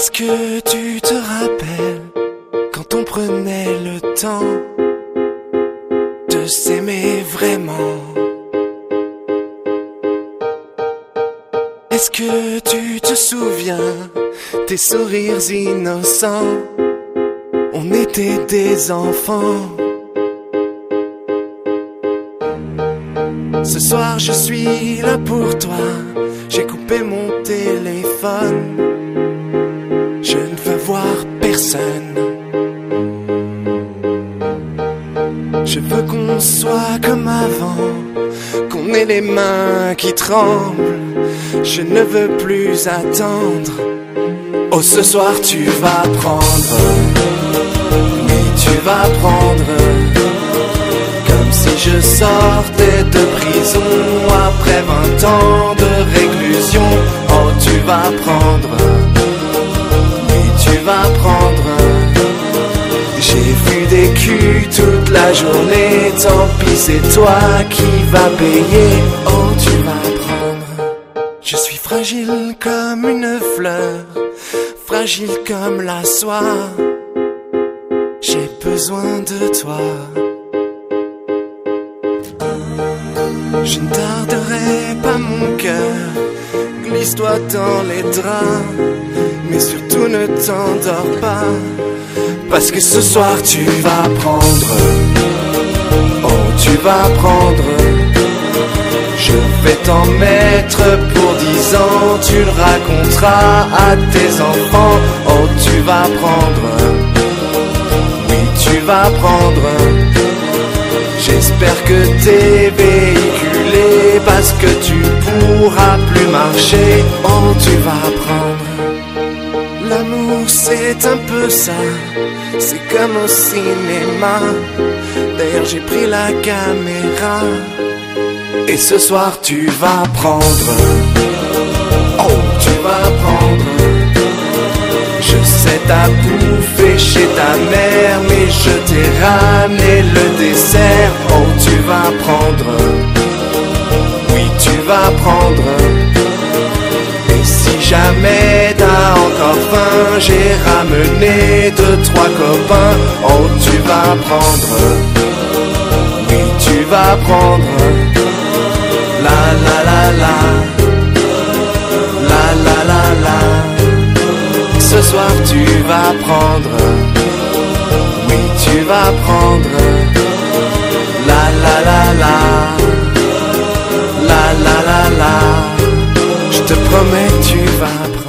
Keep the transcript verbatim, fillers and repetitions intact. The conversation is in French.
Est-ce que tu te rappelles quand on prenait le temps de s'aimer vraiment? Est-ce que tu te souviens des sourires innocents? On était des enfants. Ce soir je suis là pour toi. J'ai coupé mon téléphone. Je ne veux voir personne. Je veux qu'on soit comme avant, qu'on ait les mains qui tremblent. Je ne veux plus attendre. Oh, ce soir tu vas prendre. Oui, tu vas prendre. Comme si je sortais de prison après vingt ans de réclusion. Oh, tu vas prendre. Oui, tu vas prendre. J'ai vu des culs toute la journée. Tant pis, c'est toi qui vas payer. Oh, tu vas prendre. Je suis fragile comme une fleur, fragile comme la soie. J'ai besoin de toi. Je ne tarderai pas mon cœur. Glisse-toi dans les draps, mais surtout ne t'endors pas, parce que ce soir tu vas prendre. Oh, tu vas prendre. Je vais t'en mettre pour dix ans. Tu le raconteras à tes enfants. Oh, tu vas prendre. Oui, tu vas prendre. J'espère que t'es véhiculé, parce que tu pourras plus marcher. Oh, tu vas prendre. L'amour c'est un peu ça, c'est comme au cinéma. D'ailleurs j'ai pris la caméra. Et ce soir tu vas prendre. Oh, tu vas prendre. Je sais t'as bouffé chez ta mère, mais je t'ai ramené le dessert. Oh, tu vas prendre. Oui, tu vas prendre. Et si jamais t'as encore faim, j'ai ramené deux, trois copains. Oh, tu vas prendre. Oui, tu vas prendre. La la la la. La la la la. Ce soir tu vas prendre. Oui, tu vas prendre. La la la la. La la la la. Je te promets tu vas prendre.